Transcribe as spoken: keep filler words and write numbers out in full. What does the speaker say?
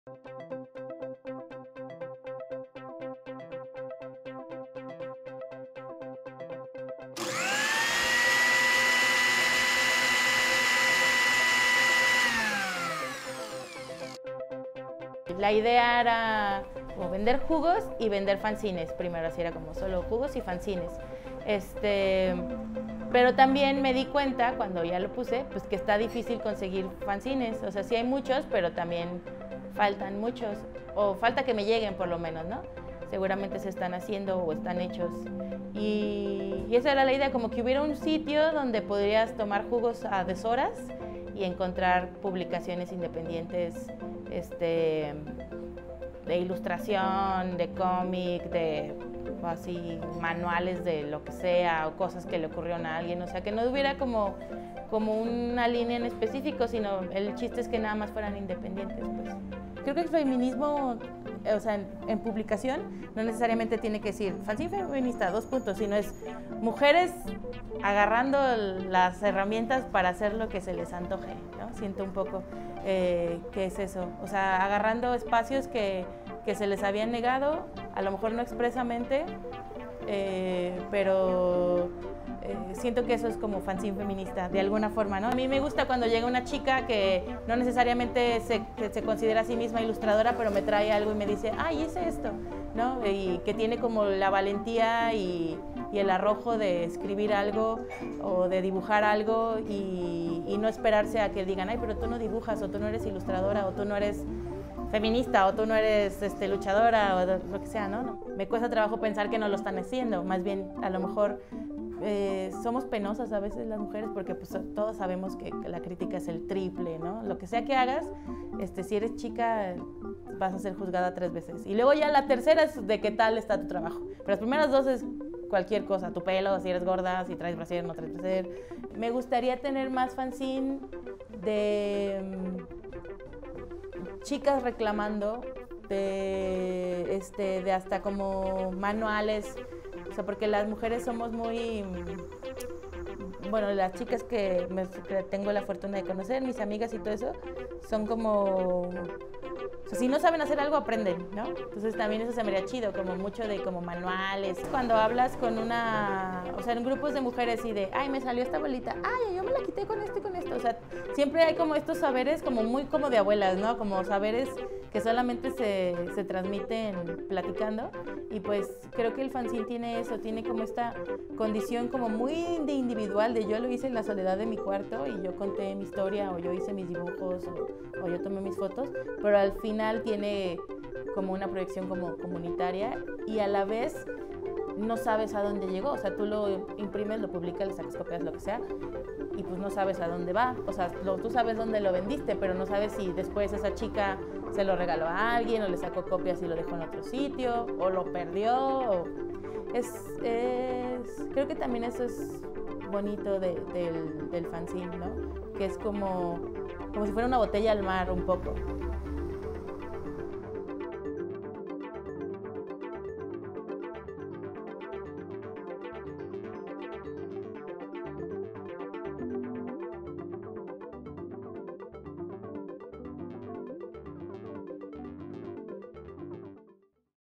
La idea era como vender jugos y vender fanzines. Primero así era como solo jugos y fanzines. Este, pero también me di cuenta cuando ya lo puse, pues que está difícil conseguir fanzines. O sea, sí hay muchos, pero también faltan muchos. O falta que me lleguen por lo menos, ¿no? Seguramente se están haciendo o están hechos. Y, y esa era la idea, como que hubiera un sitio donde podrías tomar jugos a deshoras y encontrar publicaciones independientes este, de ilustración, de cómic, de así manuales de lo que sea o cosas que le ocurrieron a alguien, o sea, que no hubiera como, como una línea en específico, sino el chiste es que nada más fueran independientes, pues. Creo que el feminismo, o sea, en, en publicación, no necesariamente tiene que decir fanzine feminista, dos puntos, sino es mujeres agarrando las herramientas para hacer lo que se les antoje, ¿no? Siento un poco eh, que es eso, o sea, agarrando espacios que, que se les habían negado, a lo mejor no expresamente, eh, pero eh, siento que eso es como fanzine feminista, de alguna forma, ¿no? A mí me gusta cuando llega una chica que no necesariamente se, que se considera a sí misma ilustradora, pero me trae algo y me dice, ¡ay, hice esto!, ¿no? Y que tiene como la valentía y, y el arrojo de escribir algo o de dibujar algo y, y no esperarse a que digan, ¡ay, pero tú no dibujas, o tú no eres ilustradora, o tú no eres feminista, o tú no eres este, luchadora, o lo que sea, ¿no? ¿no? Me cuesta trabajo pensar que no lo están haciendo, más bien a lo mejor eh, somos penosas a veces las mujeres porque pues, todos sabemos que, que la crítica es el triple, ¿no? Lo que sea que hagas, este, si eres chica vas a ser juzgada tres veces. Y luego ya la tercera es de qué tal está tu trabajo. Pero las primeras dos es cualquier cosa, tu pelo, si eres gorda, si traes brasier, no traes brasier. Me gustaría tener más fanzine de chicas reclamando, de, este, de hasta como manuales, o sea, porque las mujeres somos muy, bueno, las chicas que, me, que tengo la fortuna de conocer, mis amigas y todo eso, son como, o sea, si no saben hacer algo, aprenden, ¿no? Entonces también eso se me haría chido, como mucho de como manuales. Cuando hablas con una, o sea, en grupos de mujeres y de, ay, me salió esta bolita, ay, yo me la quité con esto y con esto. O sea, siempre hay como estos saberes como muy como de abuelas, ¿no? Como saberes que solamente se, se transmiten platicando. Y pues creo que el fanzine tiene eso, tiene como esta condición como muy de individual, de yo lo hice en la soledad de mi cuarto y yo conté mi historia, o yo hice mis dibujos, o, o yo tomé mis fotos, pero al final tiene como una proyección como comunitaria y a la vez no sabes a dónde llegó, o sea, tú lo imprimes, lo publicas, le sacas copias, lo que sea, y pues no sabes a dónde va, o sea, lo, tú sabes dónde lo vendiste, pero no sabes si después esa chica se lo regaló a alguien, o le sacó copias y lo dejó en otro sitio, o lo perdió, o... es, es... creo que también eso es bonito de, del, del fanzine, ¿no? Que es como, como si fuera una botella al mar un poco.